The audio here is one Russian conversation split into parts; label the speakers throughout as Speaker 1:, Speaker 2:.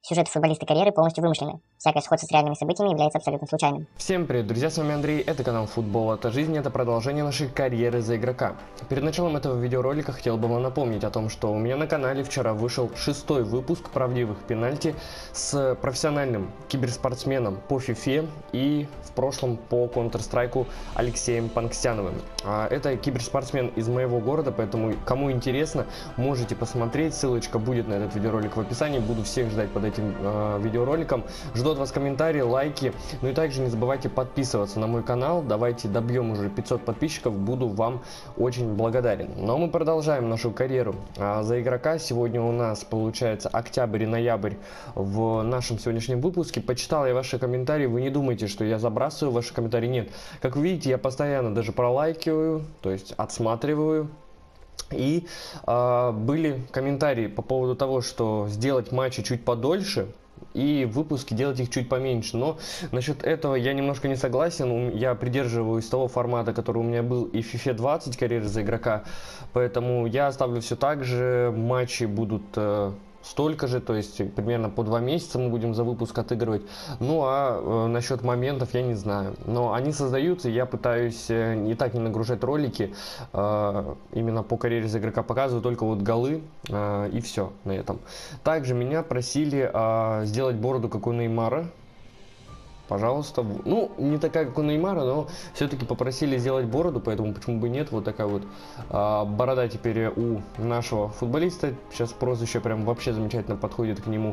Speaker 1: Сюжет футболиста карьеры полностью вымышленный. Всякое сходство с реальными событиями является абсолютно случайным.
Speaker 2: Всем привет, друзья, с вами Андрей, это канал Футбол это жизнь, это продолжение нашей карьеры за игрока. Перед началом этого видеоролика хотел бы вам напомнить о том, что у меня на канале вчера вышел 6-й выпуск правдивых пенальти с профессиональным киберспортсменом по FIFA и в прошлом по Counter-Strike Алексеем Панкстяновым. Это киберспортсмен из моего города, поэтому кому интересно, можете посмотреть, ссылочка будет на этот видеоролик в описании, буду всех ждать под этим видеороликом. Жду от вас комментарии, лайки, ну и также не забывайте подписываться на мой канал, давайте добьем уже 500 подписчиков, буду вам очень благодарен. Но мы продолжаем нашу карьеру за игрока. Сегодня у нас получается октябрь и ноябрь в нашем сегодняшнем выпуске. Почитал я ваши комментарии, вы не думайте, что я забрасываю ваши комментарии, нет. Как вы видите, я постоянно даже пролайкиваю, то есть отсматриваю. И были комментарии по поводу того, что сделать матчи чуть подольше и выпуски делать их чуть поменьше. Но насчет этого я немножко не согласен. Я придерживаюсь того формата, который у меня был и в FIFA 20 карьеры за игрока. Поэтому я оставлю все так же. Матчи будут столько же, то есть примерно по 2 месяца мы будем за выпуск отыгрывать. Ну а насчет моментов я не знаю. Но они создаются, я пытаюсь не так не нагружать ролики. Именно по карьере за игрока показываю только вот голы и все на этом. Также меня просили сделать бороду, как у Неймара. Пожалуйста. Ну, не такая, как у Неймара, но все-таки попросили сделать бороду, поэтому почему бы нет. Вот такая вот борода теперь у нашего футболиста. Сейчас прозвище прям вообще замечательно подходит к нему.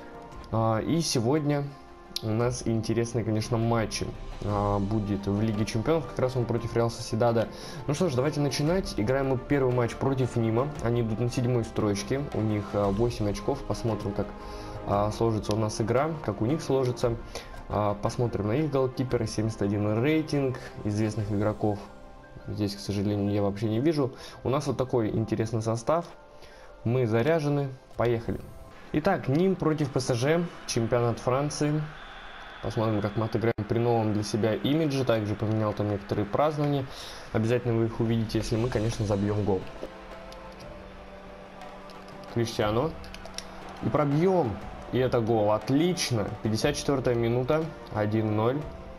Speaker 2: И сегодня у нас интересные, конечно, матчи будет в Лиге Чемпионов. Как раз он против Реал Сосьедада. Ну что ж, давайте начинать. Играем мы первый матч против Нима. Они идут на 7-й строчке. У них 8 очков. Посмотрим, как сложится у нас игра, как у них сложится. Посмотрим на их голкипера, 71 рейтинг известных игроков. Здесь, к сожалению, я вообще не вижу. У нас вот такой интересный состав. Мы заряжены. Поехали. Итак, Ним против ПСЖ. Чемпионат Франции. Посмотрим, как мы отыграем при новом для себя имидже. Также поменял там некоторые празднования. Обязательно вы их увидите, если мы, конечно, забьем гол. Криштиану. И пробьем. И это гол. Отлично. 54-я минута. 1-0.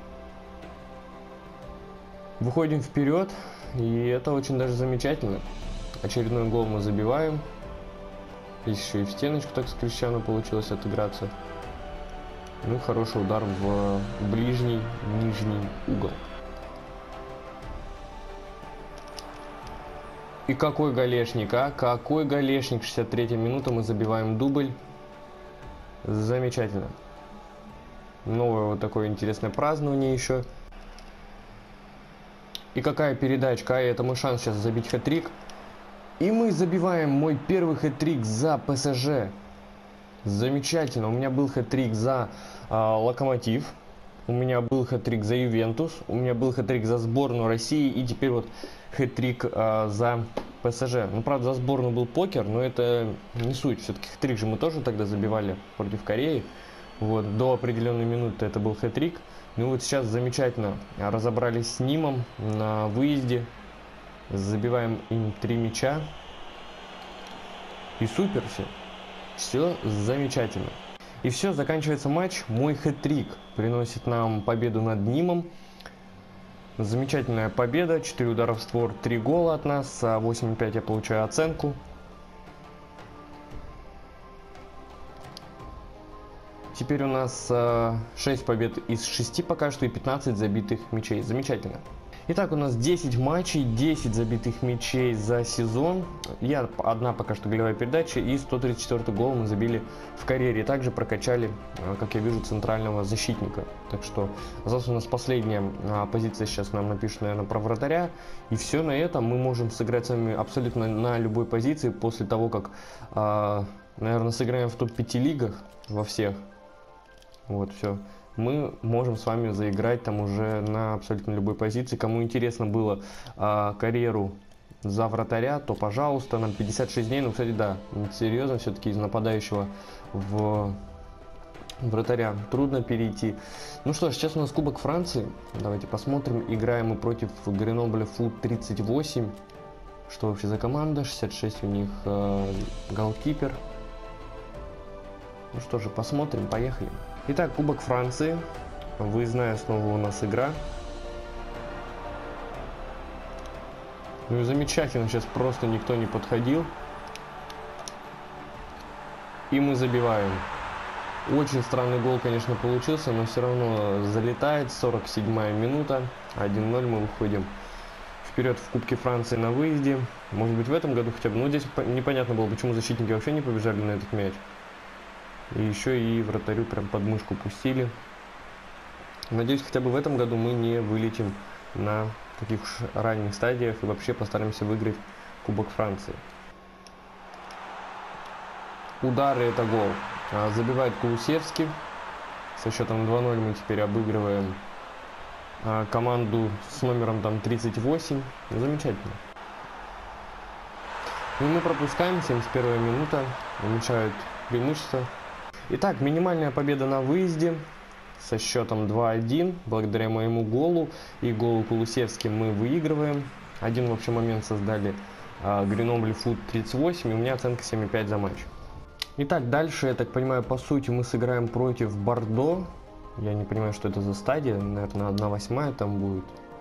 Speaker 2: Выходим вперед. И это очень даже замечательно. Очередной гол мы забиваем. Еще и в стеночку так с Криштиану получилось отыграться. Ну и хороший удар в ближний нижний угол. И какой голешник, а? Какой голешник. 63-я минута. Мы забиваем дубль. Замечательно. Новое вот такое интересное празднование еще. И какая передачка, это мой шанс сейчас забить хэт-трик. И мы забиваем мой первый хэт-трик за ПСЖ. Замечательно. У меня был хэт-трик за Локомотив. У меня был хэт-трик за Ювентус. У меня был хэт-трик за сборную России. И теперь вот хэт-трик за ПСЖ. Ну, правда, за сборную был покер, но это не суть. Все-таки хэт-трик же мы тоже тогда забивали против Кореи. Вот, до определенной минуты это был хэт-трик. Ну вот сейчас замечательно разобрались с Нимом на выезде. Забиваем им 3 мяча. И супер все. Все замечательно. И все, заканчивается матч. Мой хэт-трик приносит нам победу над Нимом. Замечательная победа, 4 удара в створ, 3 гола от нас, 8,5 я получаю оценку. Теперь у нас 6 побед из 6 пока что и 15 забитых мячей. Замечательно. Итак, у нас 10 матчей, 10 забитых мячей за сезон. Одна пока что голевая передача и 134 гол мы забили в карьере. Также прокачали, как я вижу, центрального защитника. Так что осталась у нас последняя позиция. Сейчас нам напишут, наверное, про вратаря. И все на этом. Мы можем сыграть с вами абсолютно на любой позиции. После того, как, наверное, сыграем в топ-5 лигах во всех. Вот, все. Мы можем с вами заиграть там уже на абсолютно любой позиции. Кому интересно было карьеру за вратаря, то пожалуйста, нам 56 дней. Ну, кстати, да, серьезно, все-таки из нападающего в вратаря трудно перейти. Ну что ж, сейчас у нас Кубок Франции. Давайте посмотрим. Играем мы против Гренобля Фут 38. Что вообще за команда? 66 у них голкипер. Ну что же, посмотрим, поехали. Итак, Кубок Франции. Выездная снова у нас игра. Ну и замечательно, сейчас просто никто не подходил. И мы забиваем. Очень странный гол, конечно, получился, но все равно залетает. 47-я минута. 1-0 мы выходим вперед в Кубке Франции на выезде. Может быть, в этом году хотя бы. Но здесь непонятно было, почему защитники вообще не побежали на этот мяч. И еще и вратарю прям под мышку пустили. Надеюсь, хотя бы в этом году мы не вылетим на таких уж ранних стадиях и вообще постараемся выиграть Кубок Франции. Удары — это гол. Забивает Кулусевский. Со счетом 2-0 мы теперь обыгрываем команду с номером там 38. Замечательно. И мы пропускаем. 71-я минута. Уменьшают преимущество. Итак, минимальная победа на выезде со счетом 2-1. Благодаря моему голу и голу Кулусевски мы выигрываем. Один вообще момент создали Гренобль Фуд 38. И у меня оценка 7,5 за матч. Итак, дальше, я так понимаю, по сути мы сыграем против Бордо. Я не понимаю, что это за стадия. Наверное, 1/8 там будет.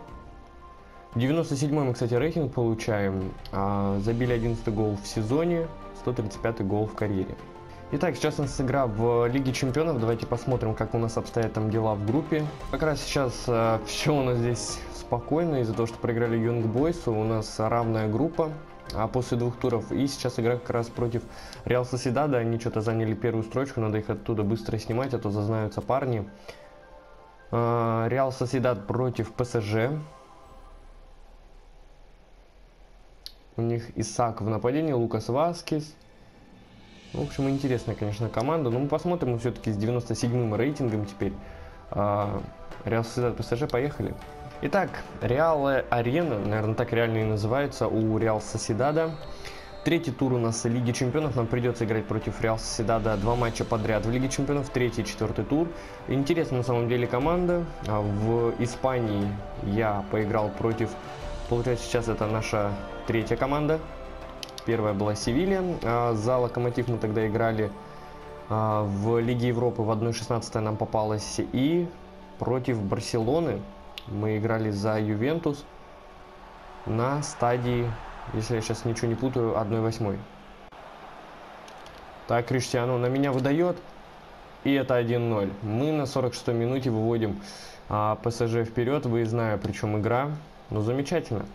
Speaker 2: 97-й мы, кстати, рейтинг получаем. Забили 11-й гол в сезоне. 135-й гол в карьере. Итак, сейчас у нас игра в Лиге Чемпионов. Давайте посмотрим, как у нас обстоят там дела в группе. Как раз сейчас все у нас здесь спокойно. Из-за того, что проиграли Young Boys, у нас равная группа. А после 2 туров. И сейчас игра как раз против Реал Сосьедада. Они что-то заняли первую строчку. Надо их оттуда быстро снимать, а то зазнаются парни. Реал Сосьедад против ПСЖ. У них Исаак в нападении, Лукас Васкес. В общем, интересная, конечно, команда. Но мы посмотрим все-таки с 97-м рейтингом теперь. Реал Сосьедад, ПСЖ, поехали. Итак, Реал Арена, наверное, так реально и называется, у Реал Сосьедада. 3-й тур у нас Лиги Чемпионов. Нам придется играть против Реал Сосьедада 2 матча подряд в Лиге Чемпионов. 3-й и 4-й тур. Интересная на самом деле команда. В Испании я поиграл против... Получается, сейчас это наша 3-я команда. Первая была Севилья. За Локомотив мы тогда играли в Лиге Европы. В 1/16 нам попалась. И против Барселоны мы играли за Ювентус на стадии, если я сейчас ничего не путаю, 1/8. Так, Криштиану на меня выдает. И это 1-0. Мы на 46-й минуте выводим ПСЖ вперед. Выездная, причем игра. Ну, замечательно.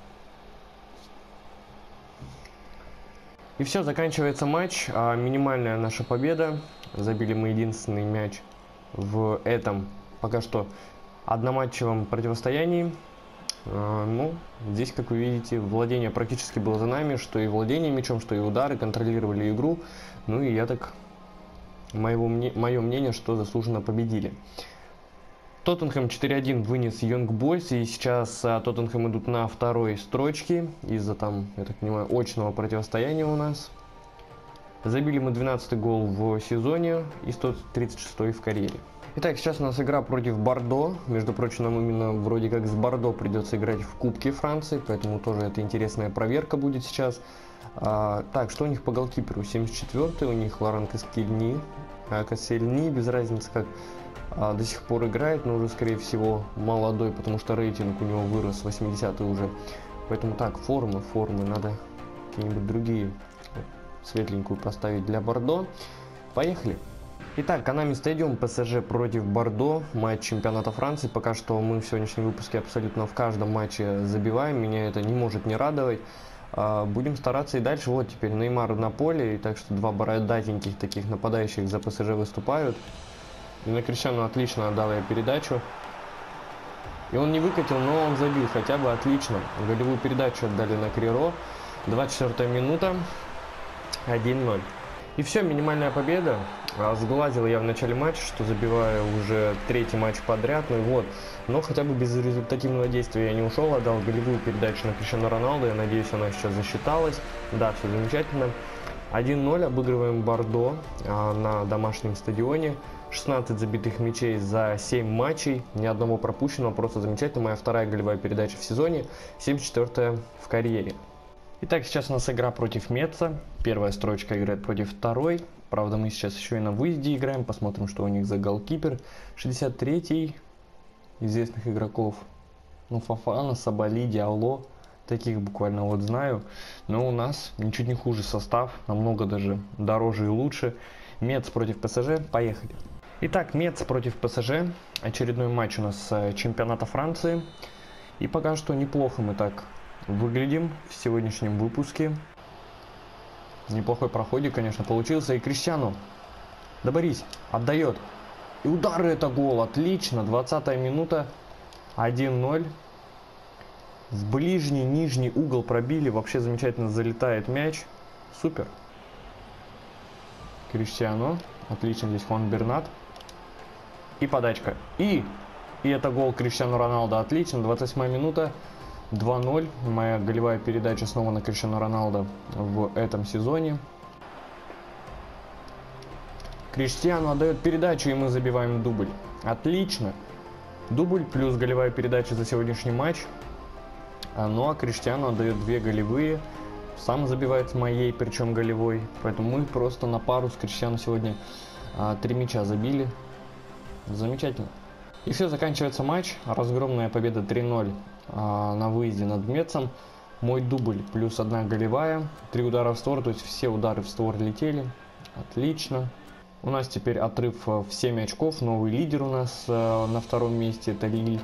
Speaker 2: И все, заканчивается матч. Минимальная наша победа. Забили мы единственный мяч в этом пока что одноматчевом противостоянии. Ну, здесь, как вы видите, владение практически было за нами, что и владение мячом, что и удары, контролировали игру. Ну и я так, мое мнение, что заслуженно победили. Тоттенхэм 4-1 вынес Young Boys, и сейчас Тоттенхэм идут на 2-й строчке из-за там, я так понимаю, очного противостояния у нас. Забили мы 12-й гол в сезоне и 136-й в карьере. Итак, сейчас у нас игра против Бордо. Между прочим, нам именно вроде как с Бордо придется играть в Кубке Франции, поэтому тоже это интересная проверка будет сейчас. Так, что у них по голкиперу? 74-й, у них Лоран Кассельни, без разницы как до сих пор играет, но уже, скорее всего, молодой, потому что рейтинг у него вырос, 80-й уже. Поэтому так, формы, надо какие-нибудь другие, светленькую поставить для Бордо. Поехали! Итак, Konami Stadium, ПСЖ против Бордо, матч чемпионата Франции. Пока что мы в сегодняшнем выпуске абсолютно в каждом матче забиваем, меня это не может не радовать. Будем стараться и дальше. Вот теперь Неймар на поле, и так что 2 бородатеньких таких нападающих за ПСЖ выступают. И на Криштиану отлично отдал я передачу. И он не выкатил, но он забил, хотя бы отлично. Голевую передачу отдали на Криро. 24-я минута, 1-0. И все, минимальная победа. Сглазил я в начале матча, что забиваю уже 3-й матч подряд. Ну и вот. Но хотя бы без результативного действия я не ушел. Отдал голевую передачу на Криштиану Роналду. Я надеюсь, она сейчас засчиталась. Да, все замечательно. 1-0. Обыгрываем Бордо на домашнем стадионе. 16 забитых мячей за 7 матчей. Ни одного пропущенного. Просто замечательно. Моя 2-я голевая передача в сезоне. 74-я в карьере. Итак, сейчас у нас игра против Метца. Первая строчка играет против 2-й. Правда, мы сейчас еще и на выезде играем. Посмотрим, что у них за голкипер. 63-й известных игроков. Ну, Фофана, Сабали, Диалло. Таких буквально вот знаю. Но у нас ничуть не хуже состав. Намного даже дороже и лучше. Мец против ПСЖ. Поехали. Итак, Мец против ПСЖ. Очередной матч у нас чемпионата Франции. И пока что неплохо мы так выглядим в сегодняшнем выпуске. Неплохой проходик, конечно, получился. И Криштиану. Да борись. Отдает. И удар, это гол. Отлично. 20-я минута. 1-0. В ближний, нижний угол пробили. Вообще замечательно залетает мяч. Супер. Криштиану. Отлично здесь Хуан Бернат. И подачка. И это гол Криштиану Роналдо. Отлично. 28-я минута. 2-0. Моя голевая передача снова на Криштиану Роналдо в этом сезоне. Криштиану отдает передачу, и мы забиваем дубль. Отлично. Дубль плюс голевая передача за сегодняшний матч. Ну а Криштиану отдает 2 голевые. Сам забивает моей, причем голевой. Поэтому мы просто на пару с Криштиану сегодня 3 мяча забили. Замечательно. И все, заканчивается матч. Разгромная победа 3-0 на выезде над Мецом. Мой дубль плюс 1 голевая. 3 удара в створ, то есть все удары в створ летели. Отлично. У нас теперь отрыв в 7 очков. Новый лидер у нас на 2-м месте. Это Лиль.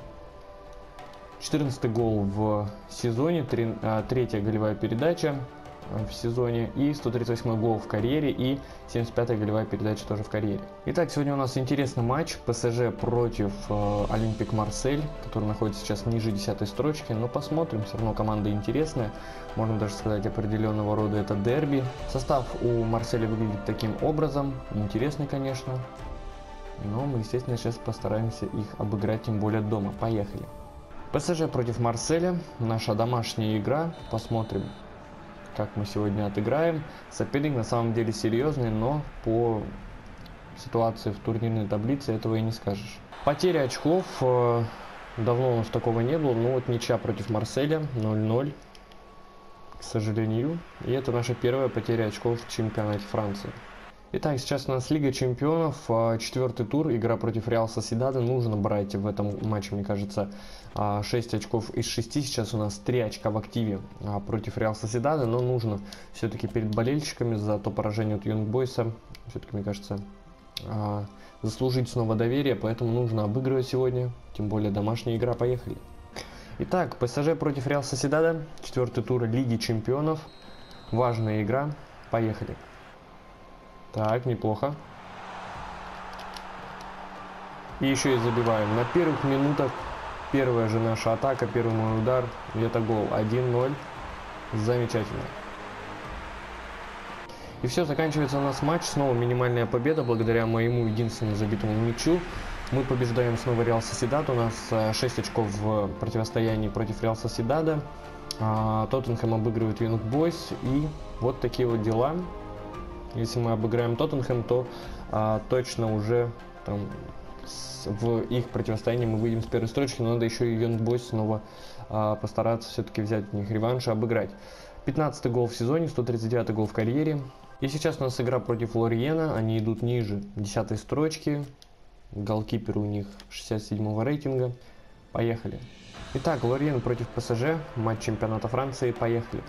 Speaker 2: 14-й гол в сезоне. 3-я голевая передача в сезоне. И 138-й гол в карьере. И 75-я голевая передача тоже в карьере. Итак, сегодня у нас интересный матч. ПСЖ против Олимпик Марсель, который находится сейчас ниже 10-й строчки. Но посмотрим, все равно команда интересная. Можно даже сказать, определенного рода это дерби. Состав у Марселя выглядит таким образом. Интересный, конечно. Но мы, естественно, сейчас постараемся их обыграть, тем более дома. Поехали. ПСЖ против Марселя. Наша домашняя игра. Посмотрим, как мы сегодня отыграем. Соперник на самом деле серьезный, но по ситуации в турнирной таблице этого и не скажешь. Потеря очков. Давно у нас такого не было. Ну вот ничья против Марселя. 0-0. К сожалению. И это наша первая потеря очков в чемпионате Франции. Итак, сейчас у нас Лига Чемпионов, 4-й тур, игра против Реал Сосьедада. Нужно брать в этом матче, мне кажется, 6 очков из 6. Сейчас у нас 3 очка в активе против Реал Сосьедада, но нужно все-таки перед болельщиками за то поражение от Young Boys, все-таки, мне кажется, заслужить снова доверие, поэтому нужно обыгрывать сегодня, тем более домашняя игра. Поехали. Итак, ПСЖ против Реал Сосьедада, 4-й тур Лиги Чемпионов, важная игра, поехали. Так, неплохо. И еще и забиваем. На первых минутах первая же наша атака, первый мой удар. И это гол. 1-0. Замечательно. И все, заканчивается у нас матч. Снова минимальная победа благодаря моему единственному забитому мячу. Мы побеждаем снова Реал Сосьедад. У нас 6 очков в противостоянии против Реал Сосьедада. Тоттенхэм обыгрывает Young Boys. И вот такие вот дела. Если мы обыграем Тоттенхэм, то точно уже там, в их противостоянии мы выйдем с первой строчки, но надо еще и Young Boys снова постараться все-таки взять у них реванш и обыграть. 15-й гол в сезоне, 139-й гол в карьере. И сейчас у нас игра против Лориена, они идут ниже 10-й строчки. Голкипер у них 67-го рейтинга. Поехали. Итак, Лориен против ПСЖ, матч чемпионата Франции, поехали.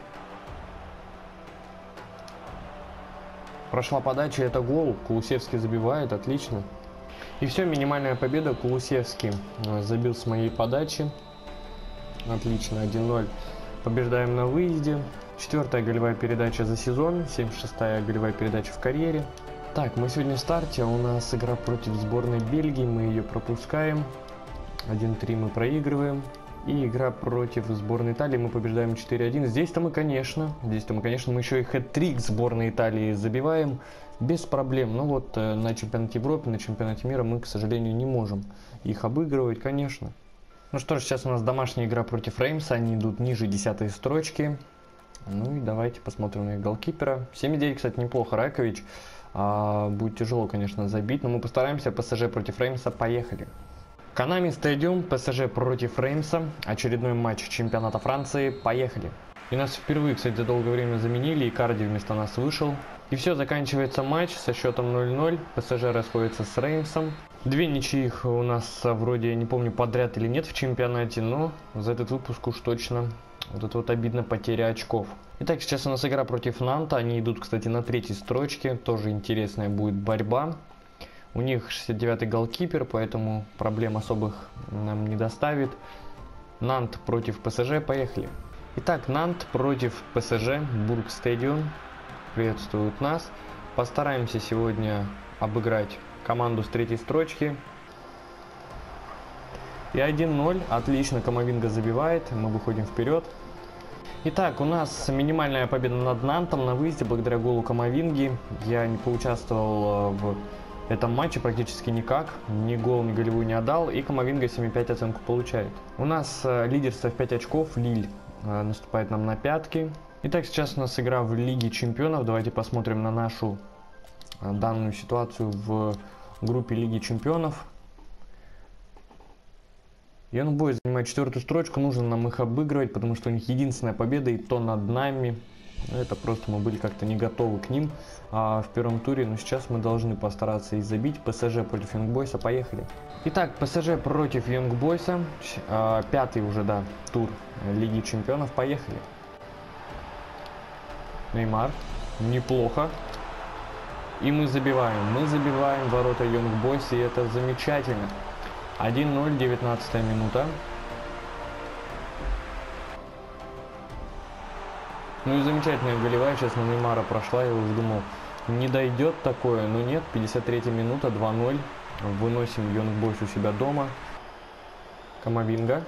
Speaker 2: Прошла подача, это гол. Кулусевский забивает, отлично. И все, минимальная победа. Кулусевский забил с моей подачи. Отлично, 1-0. Побеждаем на выезде. 4-я голевая передача за сезон. 76-я голевая передача в карьере. Так, мы сегодня в старте. У нас игра против сборной Бельгии. Мы ее пропускаем. 1-3 мы проигрываем. И игра против сборной Италии, мы побеждаем 4-1. Здесь-то мы, конечно, мы еще и хэт-трик сборной Италии забиваем без проблем. Но вот на чемпионате Европы, на чемпионате мира мы, к сожалению, не можем их обыгрывать, конечно. Ну что ж, сейчас у нас домашняя игра против Реймса, они идут ниже 10-й строчки. Ну и давайте посмотрим на их голкипера. 7-9, кстати, неплохо, Райкович. Будет тяжело, конечно, забить, но мы постараемся. ПСЖ против Реймса, поехали. Konami Stadium, ПСЖ против Реймса, очередной матч чемпионата Франции, поехали. И нас впервые, кстати, за долгое время заменили, Икарди вместо нас вышел. И все, заканчивается матч со счетом 0-0. ПСЖ расходится с Реймсом. Две ничьих у нас вроде, я не помню, подряд или нет в чемпионате, но за этот выпуск уж точно вот это вот обидно, потеря очков. Итак, сейчас у нас игра против Нанта. Они идут, кстати, на третьей строчке. Тоже интересная будет борьба. У них 69-й голкипер, поэтому проблем особых нам не доставит. Нант против ПСЖ, поехали. Итак, Нант против ПСЖ, Бург Стадион приветствуют нас. Постараемся сегодня обыграть команду с третьей строчки. И 1-0, отлично, Камавинга забивает, мы выходим вперед. Итак, у нас минимальная победа над Нантом на выезде благодаря голу Камавинги. Я не поучаствовал в этом матче практически никак, ни гол, ни голевую не отдал, и Камавинга 7,5 оценку получает. У нас лидерство в 5 очков, Лиль наступает нам на пятки. Итак, сейчас у нас игра в Лиге Чемпионов. Давайте посмотрим на нашу данную ситуацию в группе Лиги Чемпионов. Young Boys занимает 4-ю строчку, нужно нам их обыгрывать, потому что у них единственная победа, и то над нами. Это просто мы были как-то не готовы к ним в первом туре, но сейчас мы должны постараться их забить. ПСЖ против Young Boys, поехали. Итак, ПСЖ против Young Boys, пятый уже, да, тур Лиги Чемпионов, поехали. Неймар, неплохо. И мы забиваем ворота Young Boys, и это замечательно. 1-0, 19-я минута. Ну и замечательная голевая, сейчас на Неймара прошла, я уже думал, не дойдет такое, но нет, 53-я минута, 2-0. Выносим Young Boys у себя дома. Камавинга.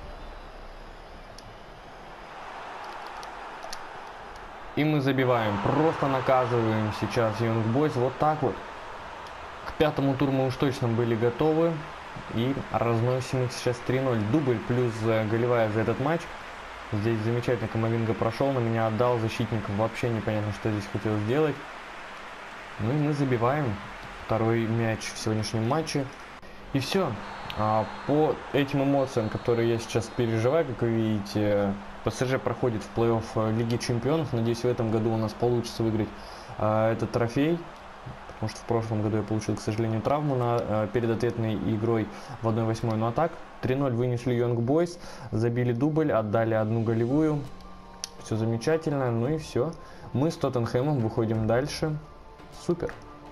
Speaker 2: И мы забиваем, просто наказываем сейчас Young Boys вот так вот. К пятому туру мы уж точно были готовы. И разносим их сейчас 3-0. Дубль плюс голевая за этот матч. Здесь замечательно Камавинга прошел, на меня отдал защитник. Вообще непонятно, что здесь хотел сделать. Ну и мы забиваем второй мяч в сегодняшнем матче. И все. По этим эмоциям, которые я сейчас переживаю, как вы видите, ПСЖ проходит в плей-офф Лиги Чемпионов. Надеюсь, в этом году у нас получится выиграть этот трофей. Потому что в прошлом году я получил, к сожалению, травму перед ответной игрой в 1/8. Ну а так, 3-0 вынесли Young Boys, забили дубль, отдали одну голевую. Все замечательно, ну и все. Мы с Тоттенхэмом выходим дальше. Супер.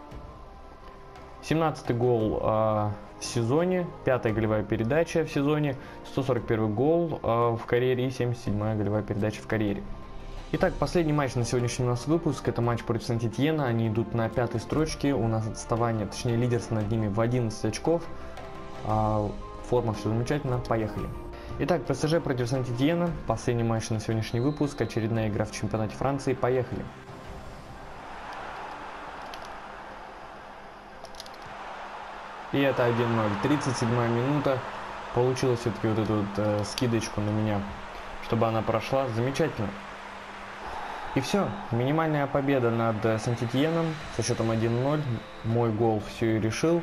Speaker 2: 17-й гол в сезоне, 5-я голевая передача в сезоне, 141-й гол в карьере и 77-я голевая передача в карьере. Итак, последний матч на сегодняшний у нас выпуск, это матч против Сент-Этьена, они идут на 5-й строчке, у нас отставание, точнее лидерство над ними в 11 очков, форма все замечательно, поехали. Итак, ПСЖ против Сент-Этьена, последний матч на сегодняшний выпуск, очередная игра в чемпионате Франции, поехали. И это 1-0, 37-я минута, получилось все-таки вот эту вот, скидочку на меня, чтобы она прошла, замечательно. И все, минимальная победа над Сент-Этьеном со счетом 1-0. Мой гол все и решил.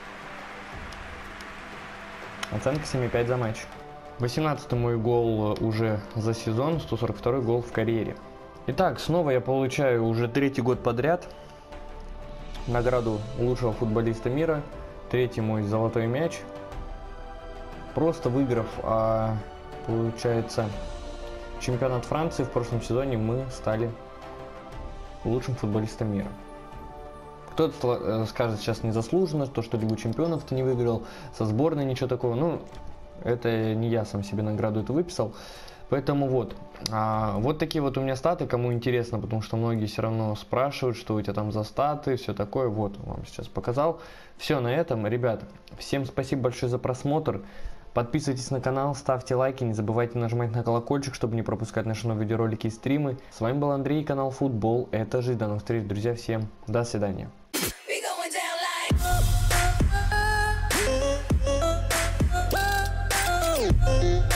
Speaker 2: Оценка 7,5 за матч. 18-й мой гол уже за сезон, 142-й гол в карьере. Итак, снова я получаю уже 3-й год подряд награду лучшего футболиста мира. 3-й мой золотой мяч. Просто выиграв, получается, чемпионат Франции в прошлом сезоне, мы стали лучшим футболистом мира. Кто-то скажет сейчас незаслуженно, то, что Лигу Чемпионов ты не выиграл, со сборной ничего такого. Ну, это не я сам себе награду эту выписал. Поэтому вот. Вот такие вот у меня статы, кому интересно, потому что многие все равно спрашивают, что у тебя там за статы, все такое. Вот, вам сейчас показал. Все на этом, ребят. Всем спасибо большое за просмотр. Подписывайтесь на канал, ставьте лайки, не забывайте нажимать на колокольчик, чтобы не пропускать наши новые видеоролики и стримы. С вами был Андрей, канал Футбол. Это жизнь. До новых встреч, друзья. Всем до свидания.
Speaker 3: Like